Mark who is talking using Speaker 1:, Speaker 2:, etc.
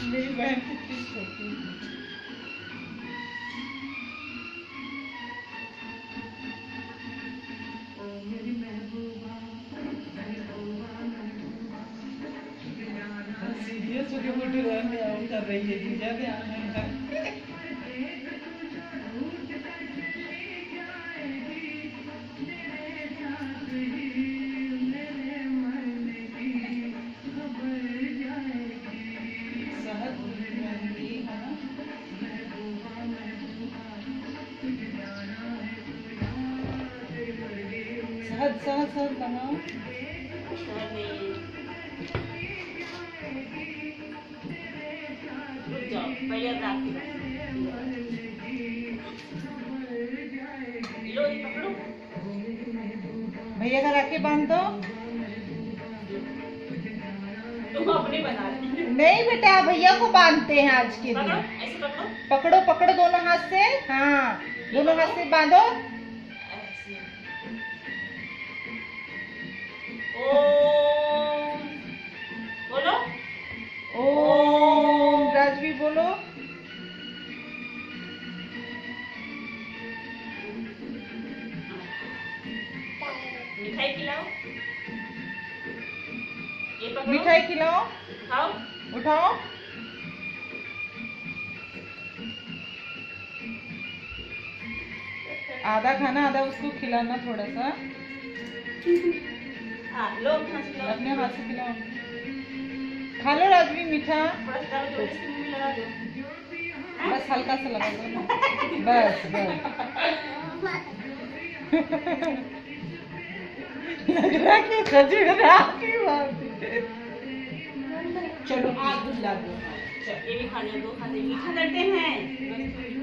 Speaker 1: मेरी बहन कितनी छोटी है। सीरियस होके बुढ़ी कर रही है जीजा ध्यान है। सहज सहज सहज बनाओ।
Speaker 2: पहले
Speaker 1: भैया का राखी बांध दो।
Speaker 2: तुम अपनी बना ली।
Speaker 1: नहीं बेटा, भैया को बांधते हैं आज के दिन।
Speaker 2: ऐसे पकड़ो,
Speaker 1: पकड़ो पकड़ो दोनों हाथ से। हाँ, दोनों हाथ से बांधो।
Speaker 2: ओम बोलो।
Speaker 1: ओम राजवी बोलो।
Speaker 2: मिठाई खिलाओ। ये पकड़ो।
Speaker 1: मिठाई खिलाओ।
Speaker 2: उठाओ
Speaker 1: उठाओ। आधा खाना, आधा उसको खिलाना थोड़ा सा।
Speaker 2: लो
Speaker 1: अपने हाथ से खिलाओ। खा लो राजवी मीठा।
Speaker 2: लगा दो।
Speaker 1: बस हल्का सा लगा दो ना। बस बस। लग रहा कि खजूरा की बात है। चलो आग बुझा दो।
Speaker 2: ये भी खा लो, दो खाते मीठा करते हैं।